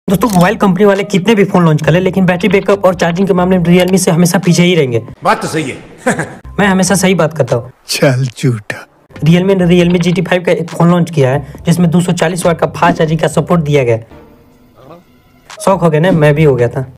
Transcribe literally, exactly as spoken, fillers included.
दोस्तों mobile company वाले कितने भी फोन लॉन्च कर ले, लेकिन बैटरी बैकअप और चार्जिंग के मामले में रियलमी से हमेशा पीछे ही रहेंगे। बात तो सही है। मैं हमेशा सही बात करता हूँ। चल झूठा। रियलमी ने रियलमी जी टी फाइव का एक फोन लॉन्च किया है जिसमें दो सौ चालीस वाट का फास्ट चार्जिंग का सपोर्ट दिया गया। शौक हो गया ना, मैं भी हो गया था।